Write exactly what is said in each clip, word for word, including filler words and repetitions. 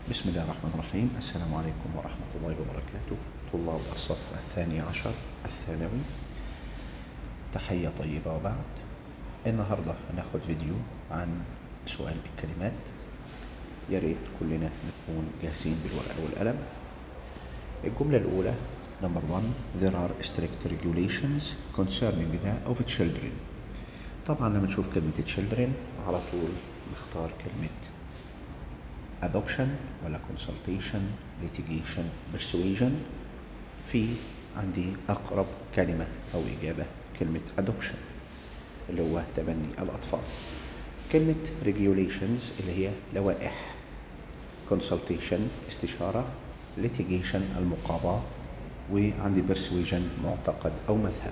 بسم الله الرحمن الرحيم. السلام عليكم ورحمة الله وبركاته. طلاب الصف الثاني عشر الثانوي، تحية طيبة. وبعد النهاردة هناخد فيديو عن سؤال الكلمات. يا ريت كلنا نكون جاهزين بالورقة والقلم. الجملة الأولى number one there are strict regulations concerning the of children. طبعا لما نشوف كلمة children على طول نختار كلمة adoption ولا consultation litigation persuasion. في عندي أقرب كلمة أو إجابة كلمة adoption اللي هو تبني الأطفال. كلمة regulations اللي هي لوائح، consultation استشارة، litigation المقاضاة، وعندي persuasion معتقد أو مذهب.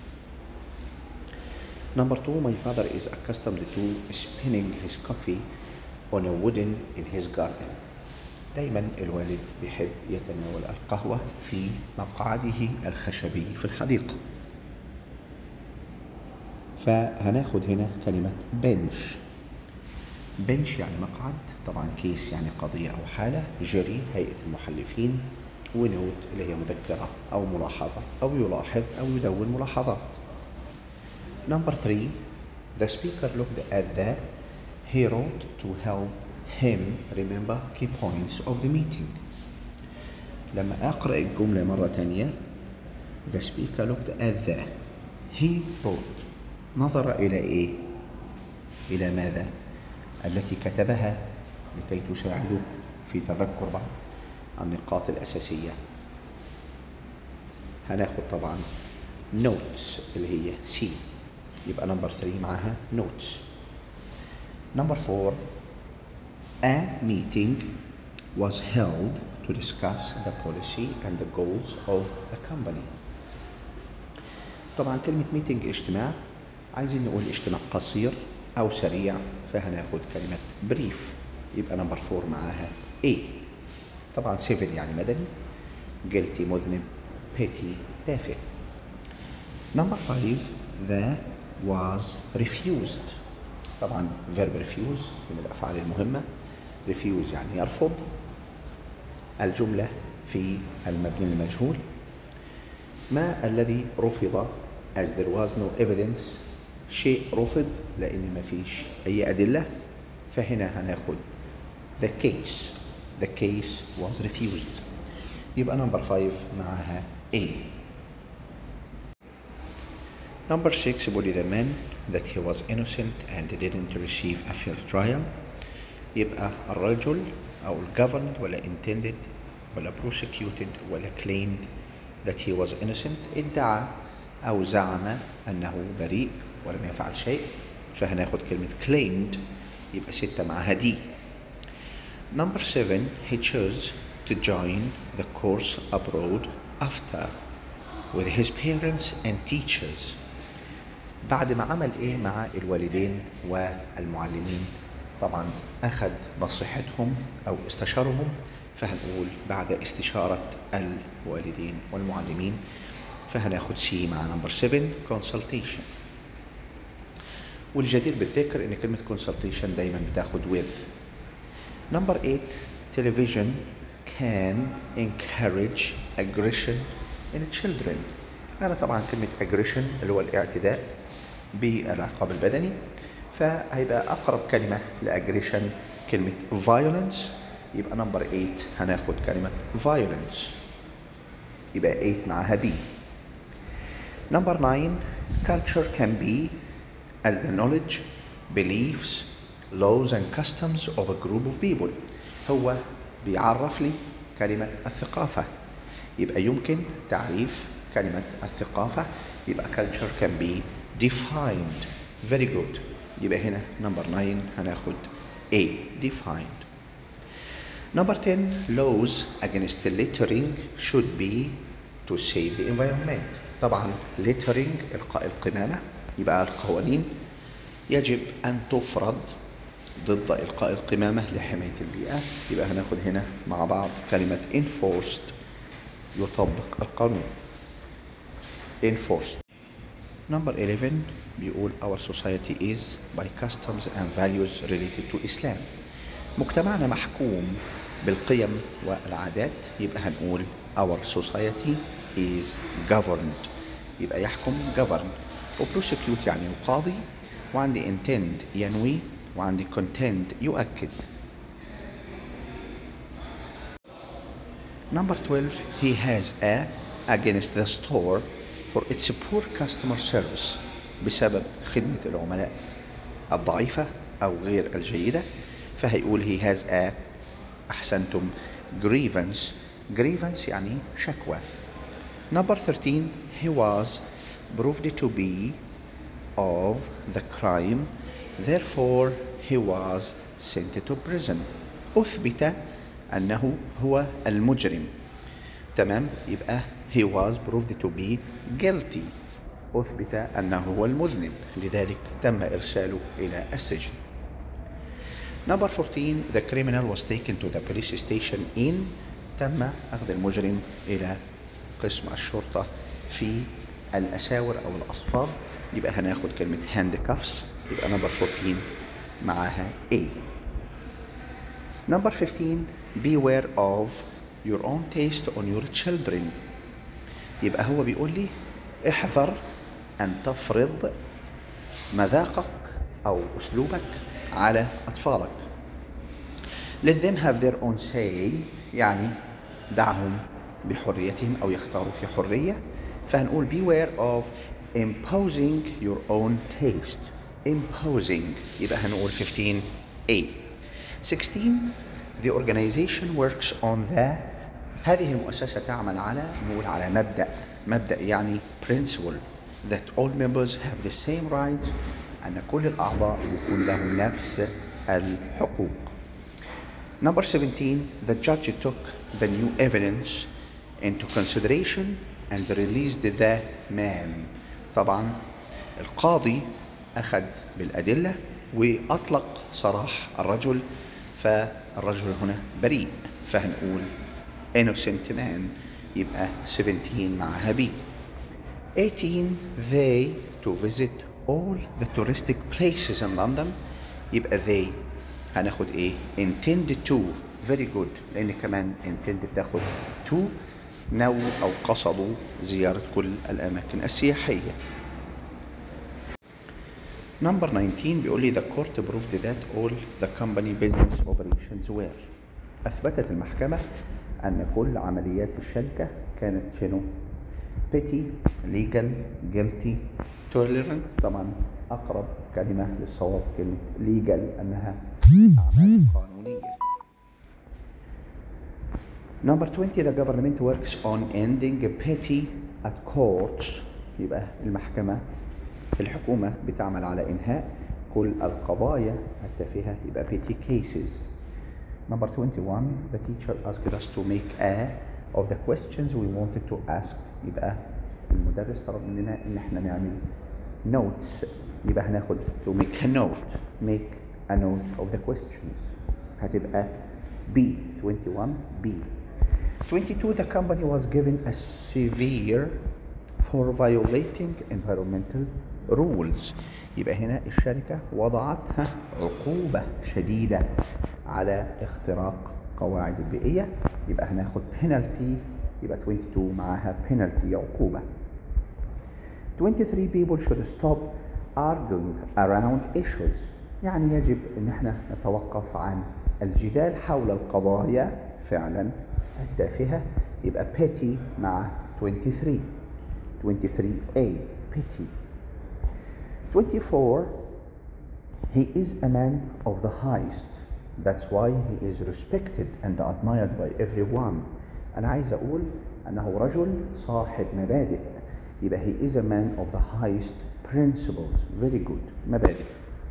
Number two, my father is accustomed to spinning his coffee on a wooden in his garden. دايما الوالد بيحب يتناول القهوة في مقعده الخشبي في الحديقة. فهناخد هنا كلمة bench. bench يعني مقعد، طبعا كيس يعني قضية أو حالة، جري هيئة المحلفين، ونوت اللي هي مذكرة أو ملاحظة أو يلاحظ أو يدون ملاحظات. Number three, the speaker looked at the he wrote to help him remember key points of the meeting. لما أقرأ الجملة مرة تانية the speaker looked at the he wrote نظر إلى إيه؟ إلى ماذا؟ التي كتبها لكي تساعده في تذكر بعض النقاط الأساسية. هناخد طبعا notes اللي هي C، يبقى نمبر ثلاثة معها notes. Number four, a meeting was held to discuss the policy and the goals of the company. طبعا كلمة meeting اجتماع، عايزين نقول اجتماع قصير أو سريع، فهناخد كلمة brief، يبقى نمبر فور معاها A. طبعا civil يعني مدني، guilty مذنب، petty تافه. Number five, the was refused. طبعا verb refuse من الأفعال المهمة، refuse يعني يرفض. الجملة في المبني المجهول، ما الذي رفض as there was no evidence، شيء رفض لأن ما فيش أي أدلة، فهنا هناخد the case the case was refused، يبقى number five معها A. Number six, بولي the man that he was innocent and didn't receive a fair trial. يبقى الرجل أو governed ولا intended ولا prosecuted ولا claimed that he was innocent، ادعى أو زعم أنه بريء ولم يفعل شيء، فهناخد كلمة claimed، يبقى ستة معها دي. Number seven, he chose to join the course abroad after with his parents and teachers. بعد ما عمل ايه مع الوالدين والمعلمين، طبعا اخذ نصيحتهم او استشارهم، فهنقول بعد استشارة الوالدين والمعلمين، فهناخد سي مع نمبر سبعة consultation. والجدير بالذكر ان كلمة consultation دايما بتاخد with. Number eight, television can encourage aggression in children. أنا طبعا كلمة aggression اللي هو الاعتداء بالعقاب البدني، فهيبقى أقرب كلمة لأجريشن كلمة violence، يبقى نمبر ثمانية هناخد كلمة violence، يبقى ثمانية معها B. Number nine, culture can be as the knowledge, beliefs, laws and customs of a group of people. هو بيعرف لي كلمة الثقافة، يبقى يمكن تعريف كلمة الثقافة، يبقى culture can be defined. very good، يبقى هنا number nine هناخد A defined. Number ten, laws against littering should be to save the environment. طبعا littering إلقاء القمامة، يبقى القوانين يجب أن تفرض ضد إلقاء القمامة لحماية البيئة، يبقى هناخد هنا مع بعض كلمة enforced يطبق القانون enforced. Number eleven بيقول our society is by customs and values related to Islam. مجتمعنا محكوم بالقيم والعادات، يبقى هنقول our society is governed. يبقى يحكم govern. وprosecute يعني يقاضي، وعندي intend ينوي، وعندي contend يؤكد. Number twelve, he has a against the store for its poor customer service. بسبب خدمة العملاء الضعيفة أو غير الجيدة، فهيقول he has a أحسنتم grievance. grievance يعني شكوى. Number thirteen, he was proved to be of the crime, therefore he was sent to prison. أثبت أنه هو المجرم. تمام، يبقى he was proved to be guilty. أثبت أنه هو المذنب، لذلك تم إرساله إلى السجن. Number fourteen, the criminal was taken to the police station in. تم أخذ المجرم إلى قسم الشرطة في الأساور أو الأصفاد. يبقى هناخد كلمة handcuffs. يبقى number fourteen معاها A. Number fifteen, beware of your own taste on your children. يبقى هو بيقول لي احذر أن تفرض مذاقك أو أسلوبك على أطفالك. Let them have their own say، يعني دعهم بحريتهم أو يختاروا في حرية. فهنقول beware of imposing your own taste. imposing يبقى هنقول fifteen A. sixteen, the organization works on the. هذه المؤسسة تعمل على، نقول على مبدأ. مبدأ يعني principle that all members have the same rights، أن كل الأعضاء يكون لهم نفس الحقوق. Number seventeen, the judge took the new evidence into consideration and released the man. طبعا القاضي أخذ بالأدلة وأطلق سراح الرجل، فالرجل هنا بريء، فهنقول innocent man. يبقى seventeen معها B. eighteen, they to visit all the touristic places in London. يبقى they هناخد ايه؟ intend to. very good، لأن كمان intend بتاخد to، نووا أو قصدوا زيارة كل الأماكن السياحية. Number nineteen بيقول لي the court proved that all the company business operations were. أثبتت المحكمة أن كل عمليات الشركة كانت شنو؟ petty، legal، guilty، tolerant. طبعا أقرب كلمة للصواب كلمة legal، أنها أعمال قانونية. Number twenty, the government works on ending petty at courts. يبقى المحكمة الحكومة بتعمل على إنهاء كل القضايا التافهة، يبقى petty cases. Number twenty-one, the teacher asked us to make a of the questions we wanted to ask. يبقى المدرس طلب مننا إن احنا نعمل notes. يبقى هناخد to make a note. make a note of the questions. هتبقى B. twenty-one B. twenty-two, the company was given a severe for violating environmental rules. يبقى هنا الشركة وضعتها عقوبة شديدة على اختراق قواعد البيئية. يبقى هناخد penalty. يبقى twenty-two معاها penalty عقوبة. twenty-three, people should stop arguing around issues. يعني يجب ان احنا نتوقف عن الجدال حول القضايا فعلا التافهة. يبقى petty مع twenty-three. twenty-three A petty. twenty-four, he is a man of the highest. That's why he is respected and admired by everyone. أنا عايز أقول أنه رجل صاحب مبادئ. يبقى he is a man of the highest principles. very good، مبادئ.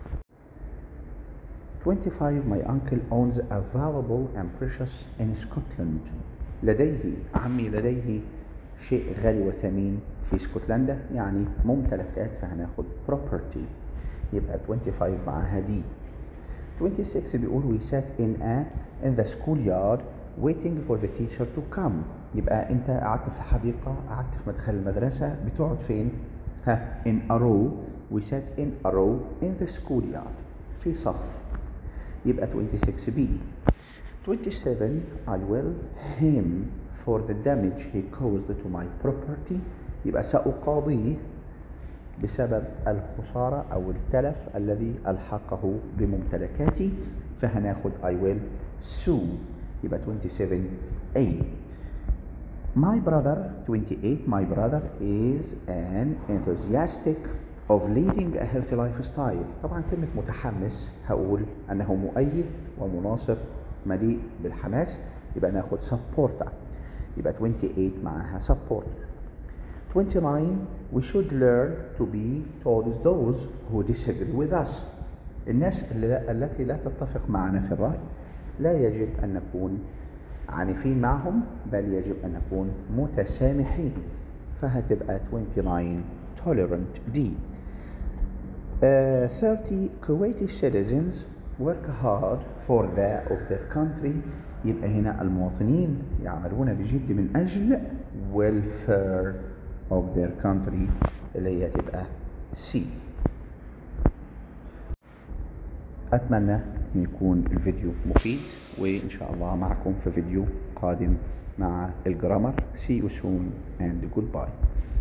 twenty-five, my uncle owns a valuable and precious in Scotland. لديه عمي لديه شيء غالي وثمين في اسكتلندا، يعني ممتلكات، فهناخد property. يبقى twenty-five معاها دي. twenty-six بيقول we sat in a in the schoolyard waiting for the teacher to come. يبقى انت قعدت في الحديقة، قعدت في مدخل المدرسة، بتقعد فين؟ ها in a row. we sat in a row in the schoolyard، في صف. يبقى twenty-six B. twenty-seven I will him for the damage he caused to my property. يبقى سأقاضيه بسبب الخسارة أو التلف الذي ألحقه بممتلكاتي، فهناخد I will sue. يبقى twenty-seven A. My brother twenty-eight my brother is an enthusiastic of leading a healthy lifestyle. طبعا كلمة متحمس هقول أنه مؤيد ومناصر مليء بالحماس، يبقى ناخد supporter. يبقى twenty-eight معاها supporter. twenty-nine we should learn to be towards those who disagree with us. الناس اللي التي لا تتفق معنا في الرأي لا يجب أن نكون عنيفين معهم، بل يجب أن نكون متسامحين، فهتبقى twenty-nine tolerant D. uh, thirty Kuwaiti citizens work hard for the of their country. يبقى هنا المواطنين يعملون بجد من أجل welfare of their country اللي هي تبقى C. أتمنى أن يكون الفيديو مفيد، وإن شاء الله معكم في فيديو قادم مع الجرامر. See you soon and goodbye.